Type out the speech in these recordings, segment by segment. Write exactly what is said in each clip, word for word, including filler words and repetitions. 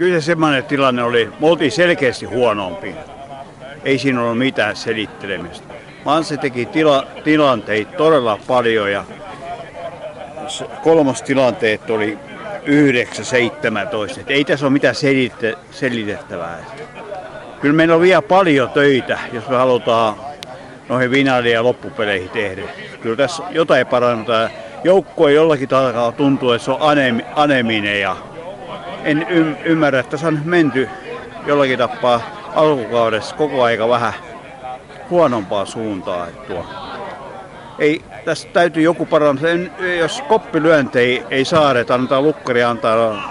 Kyllä se semmoinen tilanne oli, me oltiin selkeästi huonompi. Ei siinä ollut mitään selittelemistä. Manse teki tila, tilanteita todella paljon ja kolmas tilanteet oli yhdeksän seitsemäntoista. Ei tässä ole mitään selitte, selitettävää. Kyllä meillä on vielä paljon töitä, jos me halutaan noihin finaali- ja loppupeleihin tehdä. Kyllä tässä jotain parannetaan. Joukko ei jollakin tavalla tuntuu, että se on anemi, aneminen ja en y- ymmärrä, että tässä on menty jollakin tapaa alkukaudessa koko aika vähän huonompaa suuntaa. Tuo. Ei, tässä täytyy joku parantaa. Jos koppilyöntejä ei saada, että annetaan lukkari antaa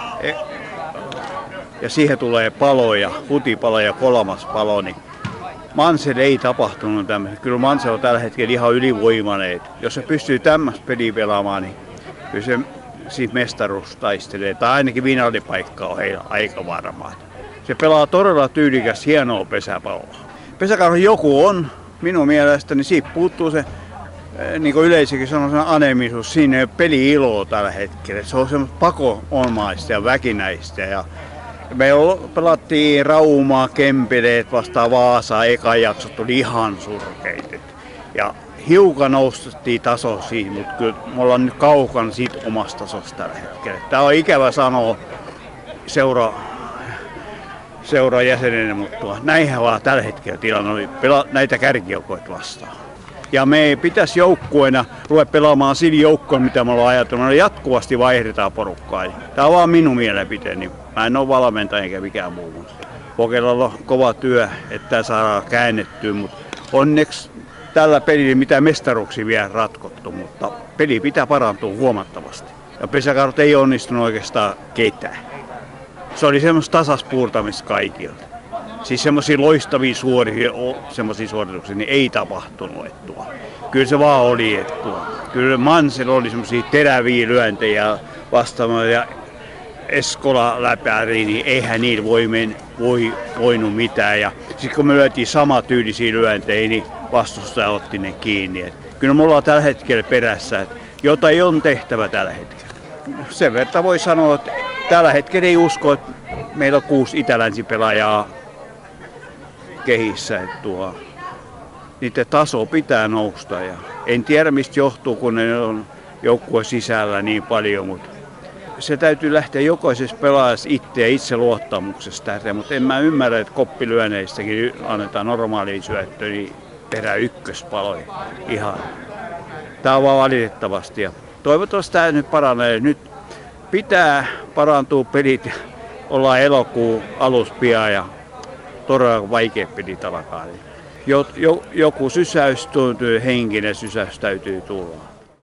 ja siihen tulee paloja, hutipalo ja kolmas palo, niin Manselle ei tapahtunut tämmöistä. Kyllä Manse on tällä hetkellä ihan ylivoimainen. Jos se pystyy tämmöistä peliä pelaamaan, niin kyllä se siis mestaruus taistelee. Tai ainakin finaalipaikka on heillä aika varmaa. Se pelaa todella tyylikäs, hienoa pesäpalloa. Pesäkarhon joku on, minun mielestäni, siitä puuttuu se, niin kuin yleisökin sanoo, anemisuus. Siinä ei ole peli-iloa tällä hetkellä. Se on semmoista pakonomaista ja väkinäistä. Ja me pelattiin Raumaa, Kempeleet vastaan Vaasaa, eka jaksot tuli ihan surkeita. Ja hiukan nostettiin taso siihen, mutta kyllä me ollaan nyt kaukana siitä omasta tasosta tällä hetkellä. Tämä on ikävä sanoa seura, seuraa jäsenenä, mutta näinhän vaan tällä hetkellä tilanne oli pela, näitä kärkijoukoita vastaan. Ja me ei pitäisi joukkueena ruveta pelaamaan sillä joukkoon, mitä me ollaan ajatellut. Me jatkuvasti vaihdetaan porukkaa. Tämä on vaan minun mielipiteeni. Mä en ole valmentaja eikä mikään muu. Pokelalla on kova työ, että tämä saadaan käännettyä, mutta onneksi tällä pelillä mitään mestaruuksia vielä ratkottu, mutta peli pitää parantua huomattavasti. Ja pesäkarhut ei onnistunut oikeastaan ketään. Se oli semmoista tasaspuurtamista kaikilta. Siis semmoisia loistavia suoria, semmoisia suorituksia niin ei tapahtunut. Ettua. Kyllä se vaan oli. Ettua. Kyllä Mansella oli semmoisia teräviä lyöntejä vastaamaan ja Eskola läpäri, niin eihän niillä voi, men, voi voinut mitään. Ja sitten kun me lyötiin samatyylisiä lyöntejä, niin vastustaja otti ne kiinni. Et kyllä me ollaan tällä hetkellä perässä, että jotain on tehtävä tällä hetkellä. Sen verran voi sanoa, että tällä hetkellä ei usko, että meillä on kuusi itälänsipelaajaa kehissä. Että tuo, niiden taso pitää nousta. Ja en tiedä mistä johtuu, kun ne on joukkueen sisällä niin paljon, mutta se täytyy lähteä jokaisessa pelaajassa itse ja itseluottamuksesta, mutta en mä ymmärrä, että koppilyönneistäkin annetaan normaaliin syöttöön niin perä ykköspaloja. Ihan. Tää on vaan valitettavasti. Ja toivottavasti tämä nyt paranee. Nyt pitää parantua pelit. Ollaan elokuun alussa pian ja todella vaikea pelit alkaa. Joku sysäys, henkinen sysäys täytyy tulla.